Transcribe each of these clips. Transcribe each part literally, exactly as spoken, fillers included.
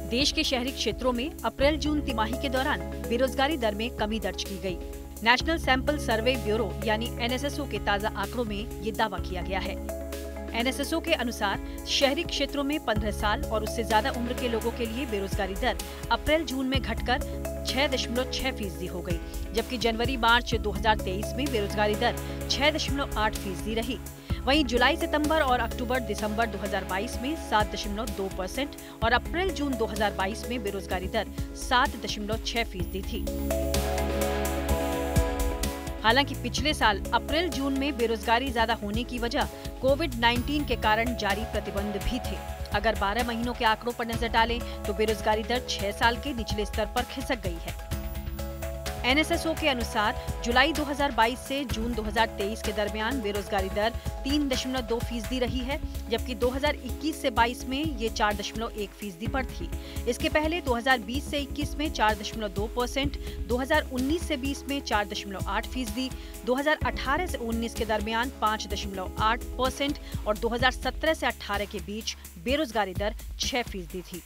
देश के शहरी क्षेत्रों में अप्रैल जून तिमाही के दौरान बेरोजगारी दर में कमी दर्ज की गई। नेशनल सैंपल सर्वे ब्यूरो यानी एन एस एस ओ के ताज़ा आंकड़ों में ये दावा किया गया है। एन एस एस ओ के अनुसार शहरी क्षेत्रों में पंद्रह साल और उससे ज्यादा उम्र के लोगों के लिए बेरोजगारी दर अप्रैल जून में घटकर छह दशमलव छह फीसदी हो गई, जबकि जनवरी मार्च दो हज़ार तेईस में बेरोजगारी दर छह दशमलव आठ फीसदी रही। वहीं जुलाई सितंबर और अक्टूबर दिसंबर दो हज़ार बाईस में सात दशमलव दो परसेंट और अप्रैल जून दो हज़ार बाईस में बेरोजगारी दर सात दशमलव छह फीसदी थी। हालांकि पिछले साल अप्रैल जून में बेरोजगारी ज्यादा होने की वजह कोविड उन्नीस के कारण जारी प्रतिबंध भी थे। अगर बारह महीनों के आंकड़ों पर नजर डालें तो बेरोजगारी दर छह साल के निचले स्तर पर खिसक गई है। एन एस एस ओ के अनुसार जुलाई दो हज़ार बाईस से जून दो हज़ार तेईस के दरमियान बेरोजगारी दर तीन दशमलव दो फीसदी रही है, जबकि दो हज़ार इक्कीस से बाईस में ये चार दशमलव एक फीसदी पर थी। इसके पहले दो हज़ार बीस से इक्कीस में चार दशमलव दो परसेंट, दो हज़ार उन्नीस से बीस में चार दशमलव आठ फीसदी, दो हज़ार अठारह से उन्नीस के दरमियान पाँच दशमलव आठ परसेंट और दो हज़ार सत्रह से अठारह के बीच बेरोजगारी दर छह फीसदी थी।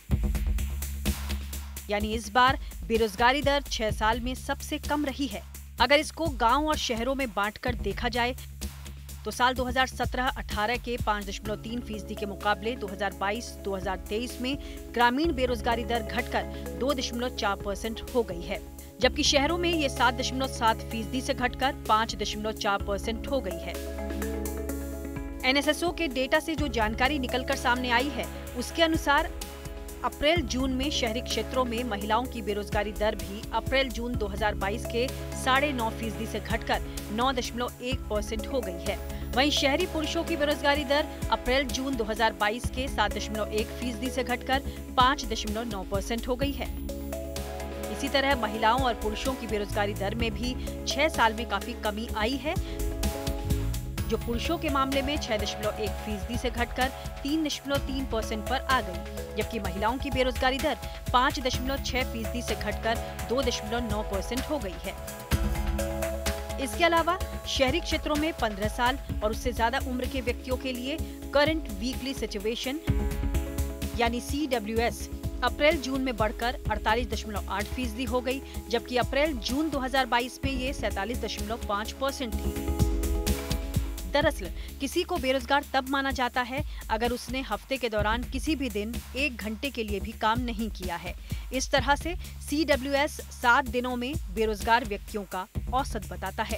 यानी इस बार बेरोजगारी दर छह साल में सबसे कम रही है। अगर इसको गांव और शहरों में बांटकर देखा जाए तो साल दो हज़ार सत्रह अठारह के पाँच दशमलव तीन फीसदी के मुकाबले दो हज़ार बाईस दो हज़ार तेईस में ग्रामीण बेरोजगारी दर घटकर दो दशमलव चार परसेंट हो गई है, जबकि शहरों में ये सात दशमलव सात फीसदी से घटकर पाँच दशमलव चार परसेंट हो गई है। एन एस एस ओ के डेटा से जो जानकारी निकलकर सामने आई है उसके अनुसार अप्रैल जून में शहरी क्षेत्रों में महिलाओं की बेरोजगारी दर भी अप्रैल जून दो हज़ार बाईस के साढ़े नौ फीसदी से घटकर नौ दशमलव एक परसेंट हो गई है। वहीं शहरी पुरुषों की बेरोजगारी दर अप्रैल जून दो हज़ार बाईस के सात दशमलव एक फीसदी से घटकर पाँच दशमलव नौ परसेंट हो गई है। इसी तरह महिलाओं और पुरुषों की बेरोजगारी दर में भी छह साल में काफी कमी आई है, जो पुरुषों के मामले में छह दशमलव एक फीसदी से घटकर तीन दशमलव तीन परसेंट पर आ गई, जबकि महिलाओं की बेरोजगारी दर पाँच दशमलव छह फीसदी से घटकर दो दशमलव नौ परसेंट हो गई है। इसके अलावा शहरी क्षेत्रों में पंद्रह साल और उससे ज्यादा उम्र के व्यक्तियों के लिए करंट वीकली सिचुएशन यानी सी डब्ल्यू एस अप्रैल जून में बढ़कर अड़तालीस दशमलव आठ फीसदी हो गई, जबकि अप्रैल जून दो हज़ार बाईस में ये सैंतालीस दशमलव पाँच परसेंट थी। दरअसल किसी को बेरोजगार तब माना जाता है अगर उसने हफ्ते के दौरान किसी भी दिन एक घंटे के लिए भी काम नहीं किया है। इस तरह से सी डब्ल्यू एस सात दिनों में बेरोजगार व्यक्तियों का औसत बताता है।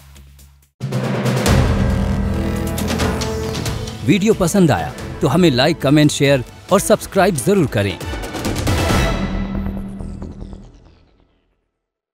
वीडियो पसंद आया तो हमें लाइक, कमेंट, शेयर और सब्सक्राइब जरूर करें।